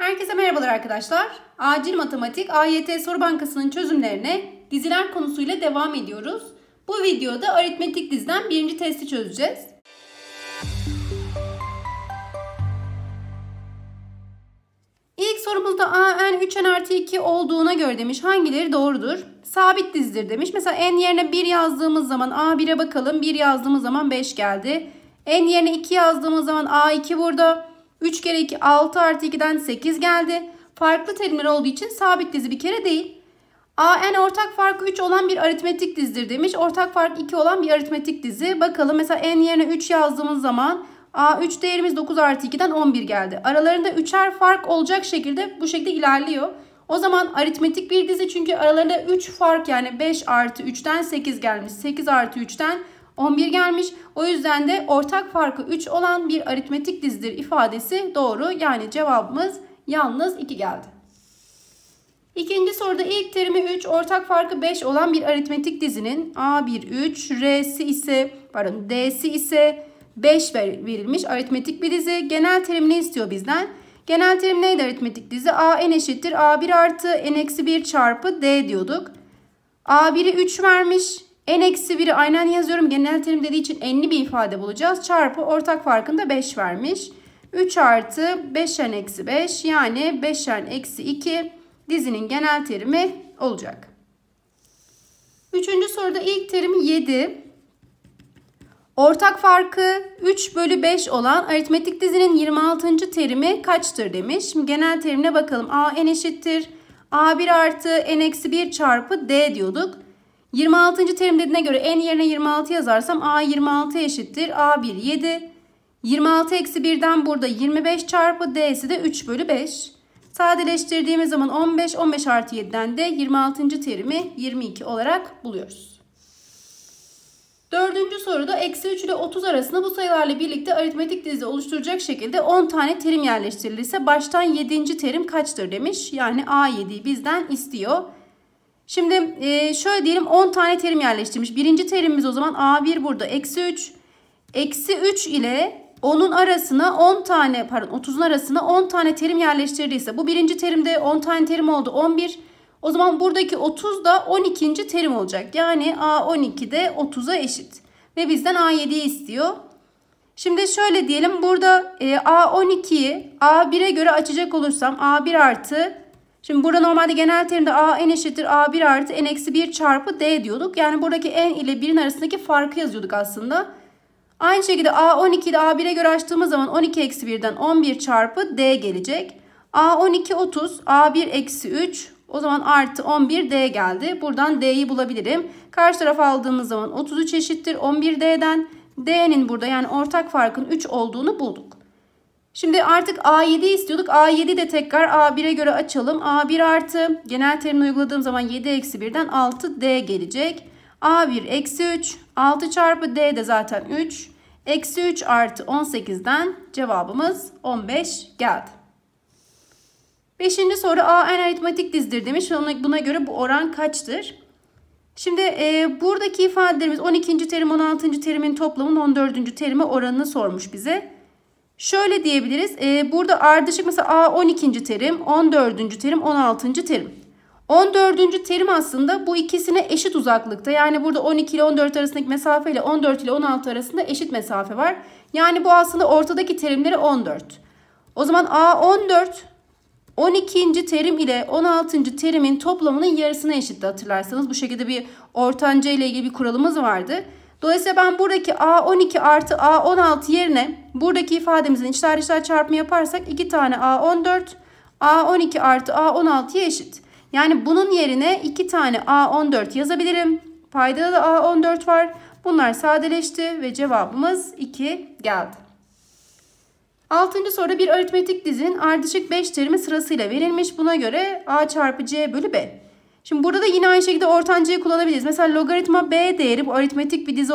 Herkese merhabalar arkadaşlar. Acil Matematik AYT Soru Bankası'nın çözümlerine diziler konusuyla devam ediyoruz. Bu videoda aritmetik diziden birinci testi çözeceğiz. İlk sorumuzda a n 3n artı 2 olduğuna göre demiş hangileri doğrudur? Sabit dizidir demiş. Mesela n yerine 1 yazdığımız zaman a1'e bakalım. 1 yazdığımız zaman 5 geldi. N yerine 2 yazdığımız zaman a2 burada. 3 kere 2 6 artı 2'den 8 geldi. Farklı terimler olduğu için sabit dizi bir kere değil. AN ortak farkı 3 olan bir aritmetik dizidir demiş. Ortak fark 2 olan bir aritmetik dizi. Bakalım mesela n yerine 3 yazdığımız zaman A3 değerimiz 9 artı 2'den 11 geldi. Aralarında 3'er fark olacak şekilde bu şekilde ilerliyor. O zaman aritmetik bir dizi çünkü aralarında 3 fark yani 5 artı 3'ten 8 gelmiş. 8 artı 3'ten 11 gelmiş. O yüzden de ortak farkı 3 olan bir aritmetik dizidir ifadesi doğru. Yani cevabımız yalnız 2 geldi. İkinci soruda ilk terimi 3, ortak farkı 5 olan bir aritmetik dizinin A1 3, D'si ise 5 verilmiş aritmetik bir dizi. Genel terim ne istiyor bizden? Genel terim neydi aritmetik dizi? AN eşittir A1 artı N-1 çarpı D diyorduk. A1'i 3 vermiş. N-1'i aynen yazıyorum. Genel terim dediği için n'li bir ifade bulacağız. Çarpı ortak farkında 5 vermiş. 3 artı 5n-5 yani 5n-2 dizinin genel terimi olacak. Üçüncü soruda ilk terim 7. Ortak farkı 3 bölü 5 olan aritmetik dizinin 26. terimi kaçtır demiş. Şimdi genel terimine bakalım. AN eşittir A1 artı N-1 çarpı D diyorduk. 26. terim dediğine göre n yerine 26 yazarsam a 26 eşittir a1 7. 26 eksi 1'den burada 25 çarpı d'si de 3 bölü 5. Sadeleştirdiğimiz zaman 15. 15 artı 7'den de 26. terimi 22 olarak buluyoruz. Dördüncü soruda eksi 3 ile 30 arasında bu sayılarla birlikte aritmetik dizi oluşturacak şekilde 10 tane terim yerleştirilirse baştan 7. terim kaçtır demiş. Yani a7'yi bizden istiyor. Şimdi şöyle diyelim 10 tane terim yerleştirmiş. Birinci terimimiz o zaman A1 burada eksi 3. Eksi 3 ile 10'un arasına 30'un arasına 10 tane terim yerleştirdiyse bu birinci terimde 10 tane terim oldu 11. O zaman buradaki 30 da 12. terim olacak. Yani A12 de 30'a eşit. Ve bizden A7'yi istiyor. Şimdi şöyle diyelim burada A12'yi A1'e göre açacak olursam A1 artı şimdi burada normalde genel terimde n eşittir A1 artı N-1 çarpı D diyorduk. Yani buradaki n ile 1'in arasındaki farkı yazıyorduk aslında. Aynı şekilde A12'yi de A1'e göre açtığımız zaman 12 eksi 1'den 11 çarpı D gelecek. A12 30, A1 eksi 3 o zaman artı 11 D geldi. Buradan D'yi bulabilirim. Karşı tarafa aldığımız zaman 33 eşittir 11 D'den. D'nin burada yani ortak farkın 3 olduğunu bulduk. Şimdi artık A7'yi istiyorduk. A7 de tekrar A1'e göre açalım. A1 artı genel terimini uyguladığım zaman 7 eksi 1'den 6D gelecek. A1 eksi 3. 6 çarpı D de zaten 3. Eksi 3 artı 18'den cevabımız 15 geldi. Beşinci soru AN aritmetik dizidir demiş. Buna göre bu oran kaçtır? Şimdi buradaki ifadelerimiz 12. terim 16. terimin toplamının 14. terime oranını sormuş bize. Şöyle diyebiliriz. Burada ardışık mesela A12. terim, 14. terim, 16. terim. 14. terim aslında bu ikisine eşit uzaklıkta. Yani burada 12 ile 14 arasındaki mesafe ile 14 ile 16 arasında eşit mesafe var. Yani bu aslında ortadaki terimleri 14. O zaman A14 12. terim ile 16. terimin toplamının yarısına eşitti hatırlarsanız. Bu şekilde bir ortanca ile ilgili bir kuralımız vardı. Dolayısıyla ben buradaki A12 artı A16 yerine buradaki ifademizin içler dışlar çarpımı yaparsak 2 tane A14 A12 artı A16'ya eşit. Yani bunun yerine 2 tane A14 yazabilirim. Paydada da A14 var. Bunlar sadeleşti ve cevabımız 2 geldi. 6. soruda bir aritmetik dizinin ardışık 5 terimi sırasıyla verilmiş. Buna göre A çarpı C bölü B. Şimdi burada da yine aynı şekilde ortancayı kullanabiliriz. Mesela logaritma B değeri bu aritmetik bir dizi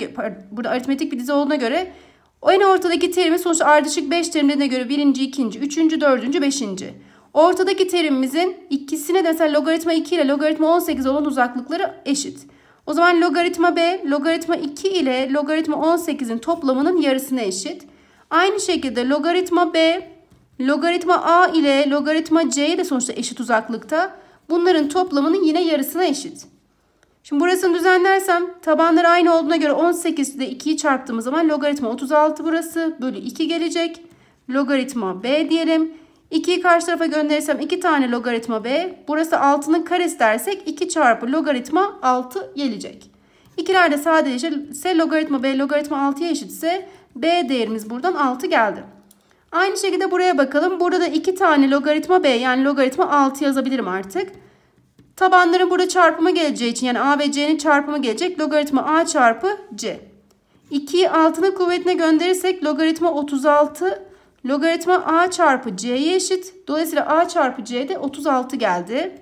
olduğuna göre en ortadaki terimi sonuçta ardışık 5 terimlerine göre 1. 2. 3. 4. 5. Ortadaki terimimizin ikisine de mesela logaritma 2 ile logaritma 18 olan uzaklıkları eşit. O zaman logaritma B logaritma 2 ile logaritma 18'in toplamının yarısına eşit. Aynı şekilde logaritma B Logaritma a ile logaritma c de sonuçta eşit uzaklıkta. Bunların toplamının yine yarısına eşit. Şimdi burasını düzenlersem tabanları aynı olduğuna göre 18 ile 2'yi çarptığımız zaman logaritma 36 burası bölü 2 gelecek. Logaritma b diyelim. 2'yi karşı tarafa gönderirsem 2 tane logaritma b. Burası 6'nın karesi dersek 2 çarpı logaritma 6 gelecek. İkiler de sadeleşirse logaritma b logaritma 6'ya eşitse b değerimiz buradan 6 geldi. Aynı şekilde buraya bakalım. Burada da 2 tane logaritma b yani logaritma 6 yazabilirim artık. Tabanların burada çarpımı geleceği için yani a ve c'nin çarpımı gelecek. Logaritma a çarpı c. 2'yi 6'nın kuvvetine gönderirsek logaritma 36 logaritma a çarpı c'ye eşit. Dolayısıyla a çarpı c de 36 geldi.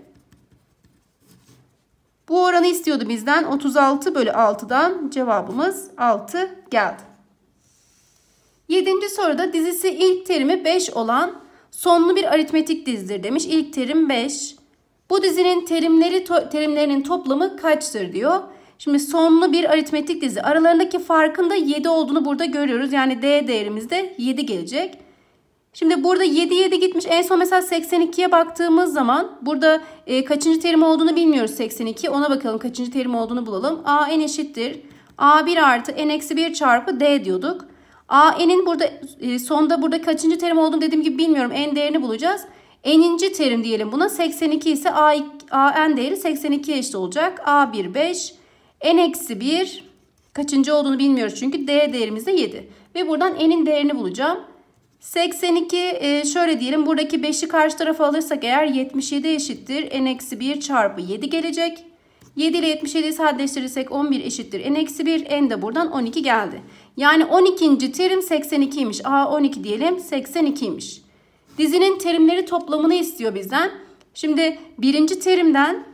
Bu oranı istiyordu bizden. 36 bölü 6'dan cevabımız 6 geldi. 7. soruda dizisi ilk terimi 5 olan sonlu bir aritmetik dizidir demiş. İlk terim 5. Bu dizinin terimlerinin toplamı kaçtır diyor. Şimdi sonlu bir aritmetik dizi. Aralarındaki farkın da 7 olduğunu burada görüyoruz. Yani d değerimiz de 7 gelecek. Şimdi burada 7 gitmiş. En son mesela 82'ye baktığımız zaman burada kaçıncı terim olduğunu bilmiyoruz 82. Ona bakalım kaçıncı terim olduğunu bulalım. A n eşittir. A1 artı n eksi 1 çarpı d diyorduk. A n'in burada sonda burada kaçıncı terim olduğunu dediğim gibi bilmiyorum. N değerini bulacağız. N'inci terim diyelim buna. 82 ise a n değeri 82'ye eşit olacak. A1 5. N eksi 1 kaçıncı olduğunu bilmiyoruz çünkü d değerimiz de 7. Ve buradan n'in değerini bulacağım. 82 şöyle diyelim buradaki 5'i karşı tarafa alırsak eğer 77 eşittir. N eksi 1 çarpı 7 gelecek. 7 ile 77'yi sadeleştirirsek 11 eşittir. N eksi 1 n de buradan 12 geldi. Yani 12. terim 82'ymiş. A 12 diyelim 82'ymiş. Dizinin terimleri toplamını istiyor bizden. Şimdi birinci terimden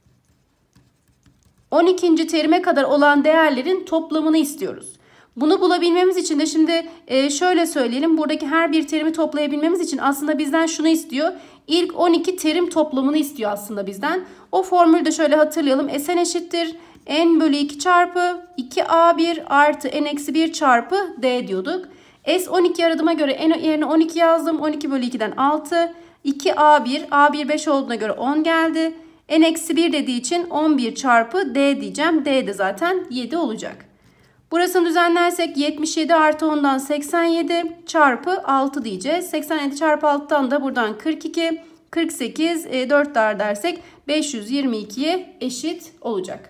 12. terime kadar olan değerlerin toplamını istiyoruz. Bunu bulabilmemiz için de şimdi şöyle söyleyelim. Buradaki her bir terimi toplayabilmemiz için aslında bizden şunu istiyor. İlk 12 terim toplamını istiyor aslında bizden. O formülü de şöyle hatırlayalım. Sn eşittir. N bölü 2 çarpı 2a1 artı n eksi 1 çarpı d diyorduk. S12 aradığıma göre n yerine 12 yazdım. 12 bölü 2'den 6. 2a1. A1 5 olduğuna göre 10 geldi. N eksi 1 dediği için 11 çarpı d diyeceğim. D de zaten 7 olacak. Burasını düzenlersek 77 artı 10'dan 87 çarpı 6 diyeceğiz. 87 çarpı 6'dan da buradan 42, 48, 4 daha dersek 522'ye eşit olacak.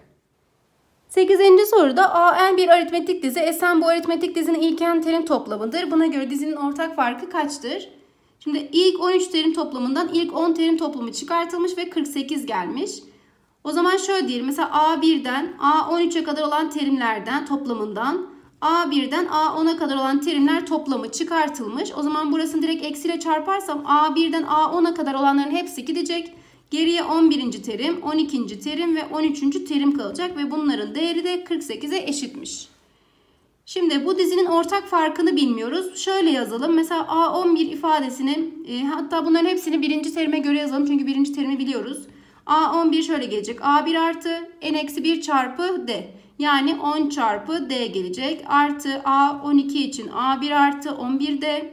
8. soruda AN bir aritmetik dizi. Sn bu aritmetik dizinin ilk n terim toplamıdır. Buna göre dizinin ortak farkı kaçtır? Şimdi ilk 13 terim toplamından ilk 10 terim toplamı çıkartılmış ve 48 gelmiş. O zaman şöyle diyelim. Mesela A1'den A13'e kadar olan terimlerden toplamından A1'den A10'a kadar olan terimler toplamı çıkartılmış. O zaman burasını direkt eksiyle çarparsam A1'den A10'a kadar olanların hepsi gidecek. Geriye 11. terim, 12. terim ve 13. terim kalacak ve bunların değeri de 48'e eşitmiş. Şimdi bu dizinin ortak farkını bilmiyoruz. Şöyle yazalım. Mesela A11 ifadesini hatta bunların hepsini birinci terime göre yazalım. Çünkü birinci terimi biliyoruz. A11 şöyle gelecek. A1 artı n-1 çarpı d. Yani 10 çarpı d gelecek. Artı A12 için A1 artı 11d.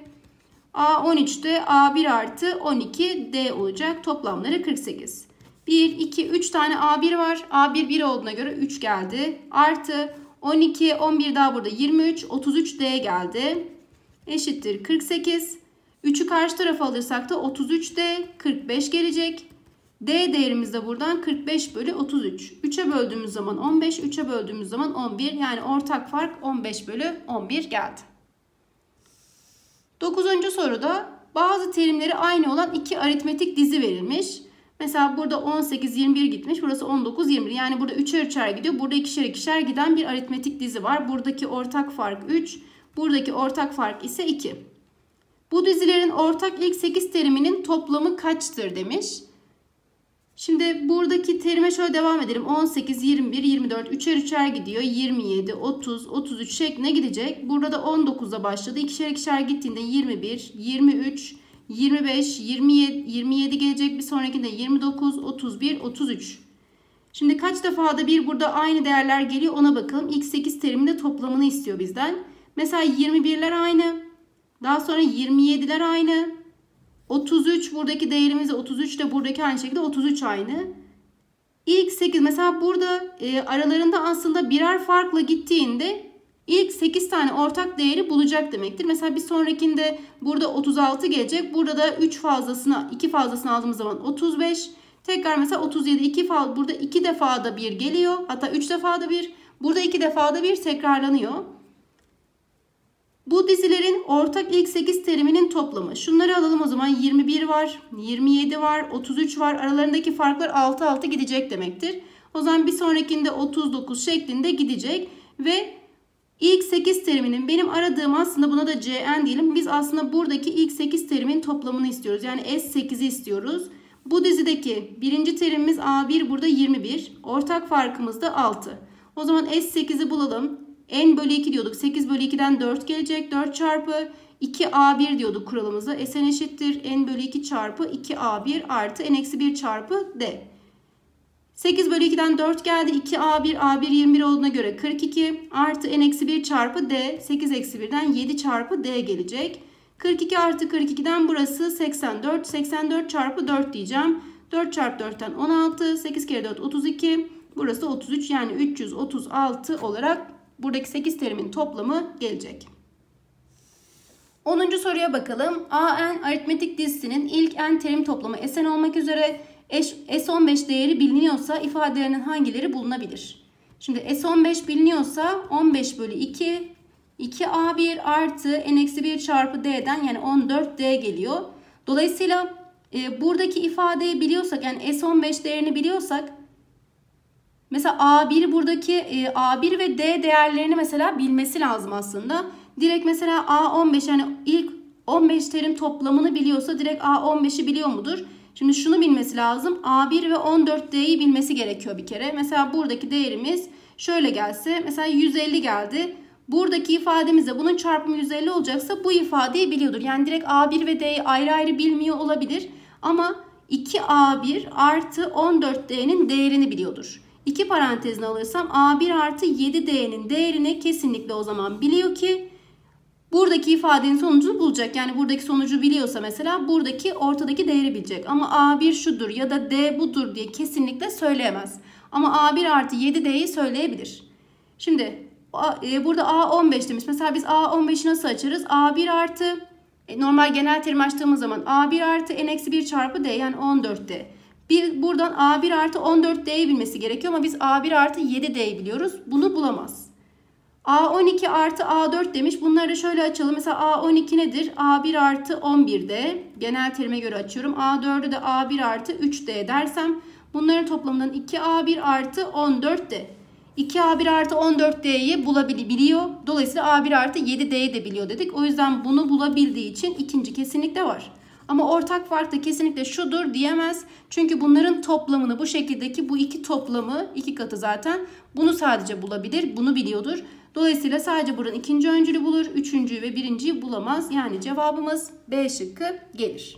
A13'te A1 artı 12d olacak. Toplamları 48. 1, 2, 3 tane A1 var. A1 1 olduğuna göre 3 geldi. Artı 12, 11 daha burada 23, 33d geldi. Eşittir 48. 3'ü karşı tarafa alırsak da 33d 45 gelecek. D değerimiz de buradan 45 bölü 33. 3'e böldüğümüz zaman 15, 3'e böldüğümüz zaman 11. Yani ortak fark 15 bölü 11 geldi. 9. soruda bazı terimleri aynı olan iki aritmetik dizi verilmiş. Mesela burada 18, 21 gitmiş. Burası 19, 21. Yani burada 3'er 3'er gidiyor. Burada 2'şer 2'şer giden bir aritmetik dizi var. Buradaki ortak fark 3. Buradaki ortak fark ise 2. Bu dizilerin ortak ilk 8 teriminin toplamı kaçtır demiş. Şimdi buradaki terime şöyle devam edelim. 18, 21, 24, 3'er 3'er gidiyor. 27, 30, 33 şeklinde gidecek. Burada da 19'a başladı. 2'şer 2'şer gittiğinde 21, 23, 25, 27 gelecek. Bir sonrakinde 29, 31, 33. Şimdi kaç defada bir burada aynı değerler geliyor ona bakalım. İlk 8 terimin de toplamını istiyor bizden. Mesela 21'ler aynı. Daha sonra 27'ler aynı. 33 buradaki değerimiz de 33 de buradaki aynı şekilde 33 aynı. İlk 8 mesela burada aralarında aslında birer farkla gittiğinde ilk 8 tane ortak değeri bulacak demektir. Mesela bir sonrakinde burada 36 gelecek. Burada da 2 fazlasını aldığımız zaman 35. Tekrar mesela 37 burada 2 defa da 1 geliyor. Hatta 3 defa da 1. Burada 2 defa da 1 tekrarlanıyor. Bu dizilerin ortak ilk 8 teriminin toplamı. Şunları alalım o zaman. 21 var, 27 var, 33 var. Aralarındaki farklar 6 gidecek demektir. O zaman bir sonrakinde 39 şeklinde gidecek. Ve ilk 8 teriminin benim aradığım aslında buna da Cn diyelim. Biz aslında buradaki ilk 8 terimin toplamını istiyoruz. Yani S8'i istiyoruz. Bu dizideki birinci terimimiz A1 burada 21. Ortak farkımız da 6. O zaman S8'i bulalım. N bölü 2 diyorduk. 8 bölü 2'den 4 gelecek. 4 çarpı 2A1 diyorduk kuralımızda. Sn eşittir. N bölü 2 çarpı 2A1 artı N eksi 1 çarpı D. 8 bölü 2'den 4 geldi. 2A1, A1 21 olduğuna göre 42 artı N eksi 1 çarpı D. 8 eksi 1'den 7 çarpı D gelecek. 42 artı 42'den burası 84. 84 çarpı 4 diyeceğim. 4 çarpı 4'ten 16. 8 kere 4 32. Burası 33 yani 336 olarak buradaki 8 terimin toplamı gelecek. 10. soruya bakalım. AN aritmetik dizisinin ilk n terim toplamı Sn olmak üzere S15 değeri biliniyorsa ifadelerinin hangileri bulunabilir? Şimdi S15 biliniyorsa 15 bölü 2 2A1 artı N-1 çarpı D'den yani 14D geliyor. Dolayısıyla buradaki ifadeyi biliyorsak yani S15 değerini biliyorsak mesela A1 buradaki A1 ve D değerlerini mesela bilmesi lazım aslında. Direkt mesela A15 yani ilk 15 terim toplamını biliyorsa direkt A15'i biliyor mudur? Şimdi şunu bilmesi lazım. A1 ve 14D'yi bilmesi gerekiyor bir kere. Mesela buradaki değerimiz şöyle gelse. Mesela 150 geldi. Buradaki ifademizde bunun çarpımı 150 olacaksa bu ifadeyi biliyordur. Yani direkt A1 ve D'yi ayrı ayrı bilmiyor olabilir. Ama 2A1 artı 14D'nin değerini biliyordur. 2 parantezine alırsam A1 artı 7D'nin değerini kesinlikle o zaman biliyor ki buradaki ifadenin sonucunu bulacak. Yani buradaki sonucu biliyorsa mesela buradaki ortadaki değeri bilecek. Ama A1 şudur ya da D budur diye kesinlikle söyleyemez. Ama A1 artı 7D'yi söyleyebilir. Şimdi burada A15 demiş. Mesela biz A15'i nasıl açarız? A1 artı normal genel terim açtığımız zaman A1 artı N-1 çarpı D yani 14D. Buradan A1 artı 14D'yi bilmesi gerekiyor ama biz A1 artı 7D'yi biliyoruz. Bunu bulamaz. A12 artı A4 demiş. Bunları da şöyle açalım. Mesela A12 nedir? A1 artı 11D. Genel terime göre açıyorum. A4'ü de A1 artı 3D dersem bunların toplamından 2A1 artı 14D. 2A1 artı 14D'yi bulabiliyor. Dolayısıyla A1 artı 7D'yi de biliyor dedik. O yüzden bunu bulabildiği için ikinci kesinlikle var. Ama ortak fark da kesinlikle şudur diyemez. Çünkü bunların toplamını bu şekildeki bu iki toplamı 2 katı zaten bunu sadece bulabilir. Bunu biliyordur. Dolayısıyla sadece buranın ikinci öncülü bulur. Üçüncüyü ve birinciyi bulamaz. Yani cevabımız B şıkkı gelir.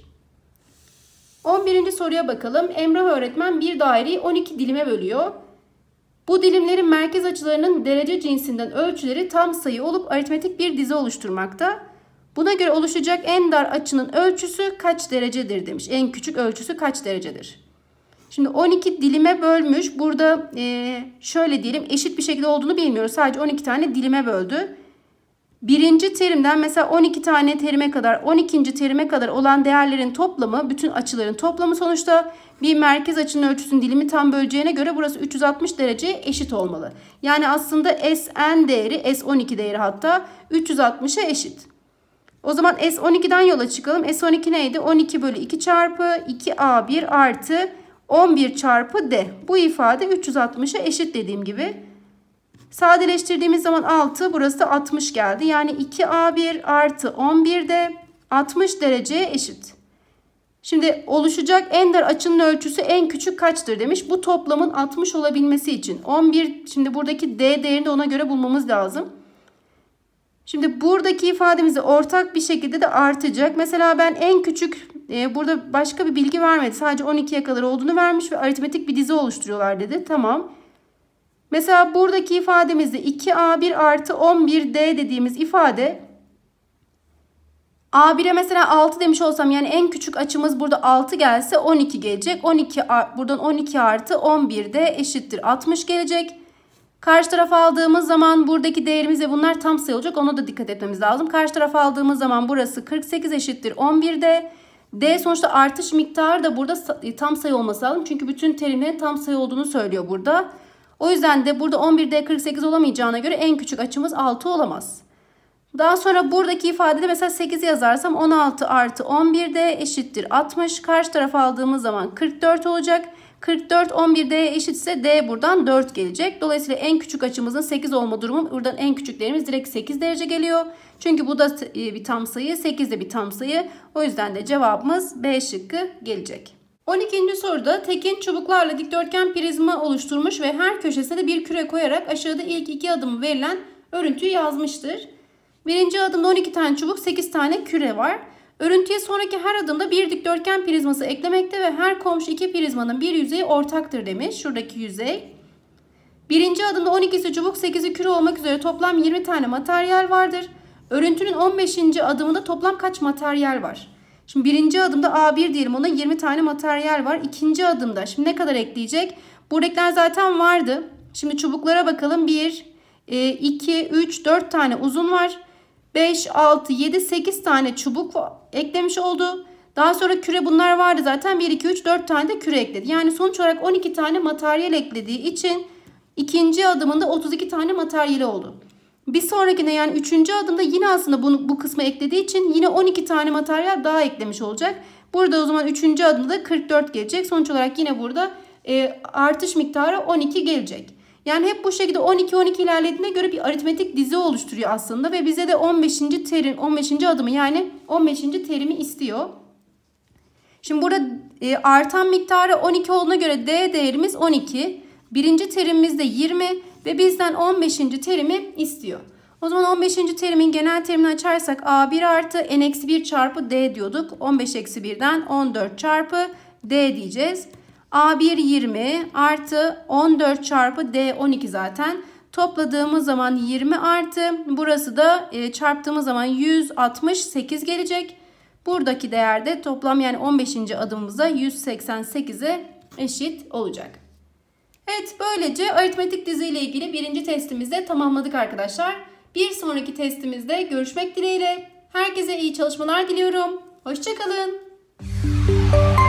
11. soruya bakalım. Emrah öğretmen bir daireyi 12 dilime bölüyor. Bu dilimlerin merkez açılarının derece cinsinden ölçüleri tam sayı olup aritmetik bir dizi oluşturmakta. Buna göre oluşacak en dar açının ölçüsü kaç derecedir demiş. En küçük ölçüsü kaç derecedir? Şimdi 12 dilime bölmüş. Burada şöyle diyelim eşit bir şekilde olduğunu bilmiyoruz. Sadece 12 tane dilime böldü. Birinci terimden mesela 12 tane terime kadar 12. terime kadar olan değerlerin toplamı bütün açıların toplamı sonuçta bir merkez açının ölçüsünün dilimi tam böleceğine göre burası 360 dereceye eşit olmalı. Yani aslında Sn değeri S12 değeri hatta 360'a eşit. O zaman S12'den yola çıkalım. S12 neydi? 12 bölü 2 çarpı 2A1 artı 11 çarpı D. Bu ifade 360'a eşit dediğim gibi. Sadeleştirdiğimiz zaman 6 burası da 60 geldi. Yani 2A1 artı 11 de 60 dereceye eşit. Şimdi oluşacak en dar açının ölçüsü en küçük kaçtır demiş. Bu toplamın 60 olabilmesi için 11 şimdi buradaki D değerini de ona göre bulmamız lazım. Şimdi buradaki ifademizde ortak bir şekilde de artacak. Mesela ben en küçük burada başka bir bilgi vermedi. Sadece 12'ye kadar olduğunu vermiş ve aritmetik bir dizi oluşturuyorlar dedi. Tamam. Mesela buradaki ifademizde 2A1 artı 11D dediğimiz ifade A1'e mesela 6 demiş olsam, yani en küçük açımız burada 6 gelse 12 gelecek. 12 buradan 12 artı 11 de eşittir 60 gelecek. Karşı tarafa aldığımız zaman buradaki değerimiz ve bunlar tam sayı olacak. Ona da dikkat etmemiz lazım. Karşı tarafa aldığımız zaman burası 48 eşittir 11'de. D sonuçta artış miktarı da burada tam sayı olması lazım. Çünkü bütün terimlerin tam sayı olduğunu söylüyor burada. O yüzden de burada 11D 48 olamayacağına göre en küçük açımız 6 olamaz. Daha sonra buradaki ifadede mesela 8 yazarsam 16 artı 11D eşittir 60. Karşı tarafa aldığımız zaman 44 olacak. 44 11D'ye eşitse D buradan 4 gelecek. Dolayısıyla en küçük açımızın 8 olma durumu, buradan en küçük değerimiz direkt 8 derece geliyor. Çünkü bu da bir tam sayı, 8 de bir tam sayı. O yüzden de cevabımız B şıkkı gelecek. 12. soruda Tekin çubuklarla dikdörtgen prizma oluşturmuş ve her köşesine de bir küre koyarak aşağıda ilk iki adımı verilen örüntüyü yazmıştır. Birinci adımda 12 tane çubuk, 8 tane küre var. Örüntüye sonraki her adımda bir dikdörtgen prizması eklemekte ve her komşu iki prizmanın bir yüzeyi ortaktır demiş. Şuradaki yüzey. Birinci adımda 12'si çubuk, 8'i küre olmak üzere toplam 20 tane materyal vardır. Örüntünün 15. adımında toplam kaç materyal var? Şimdi birinci adımda A1 diyelim, ona 20 tane materyal var. İkinci adımda şimdi ne kadar ekleyecek? Buradakiler zaten vardı. Şimdi çubuklara bakalım. 1, 2, 3, 4 tane uzun var. 5, 6, 7, 8 tane çubuk eklemiş oldu. Daha sonra küre bunlar vardı zaten. 1, 2, 3, 4 tane de küre ekledi. Yani sonuç olarak 12 tane materyal eklediği için ikinci adımında 32 tane materyali oldu. Bir sonrakine, yani üçüncü adımda yine aslında bu kısmı eklediği için yine 12 tane materyal daha eklemiş olacak. Burada o zaman üçüncü adımda da 44 gelecek. Sonuç olarak yine burada artış miktarı 12 gelecek. Yani hep bu şekilde 12 ilerlediğine göre bir aritmetik dizi oluşturuyor aslında ve bize de 15. adımı, yani 15. terimi istiyor. Şimdi burada artan miktarı 12 olduğuna göre D değerimiz 12. Birinci terimimiz de 20 ve bizden 15. terimi istiyor. O zaman 15. terimin genel terimini açarsak A1 artı n-1 çarpı D diyorduk. 15 eksi 1'den 14 çarpı D diyeceğiz. A1 20 artı 14 çarpı D 12 zaten. Topladığımız zaman 20 artı burası da çarptığımız zaman 168 gelecek. Buradaki değer de toplam, yani 15. adımımızda 188'e eşit olacak. Evet, böylece aritmetik dizi ile ilgili birinci testimizi de tamamladık arkadaşlar. Bir sonraki testimizde görüşmek dileğiyle. Herkese iyi çalışmalar diliyorum. Hoşça kalın.